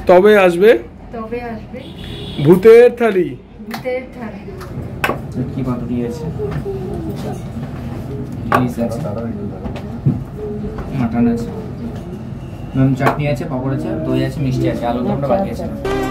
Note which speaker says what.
Speaker 1: তবে আসবে ভূতের থালি।
Speaker 2: কি পাতুরি আছে, মাটন আছে, চাটনি আছে, পাপড় আছে, দই আছে, মিষ্টি আছে, আলু তো আমরা বাকি আছে।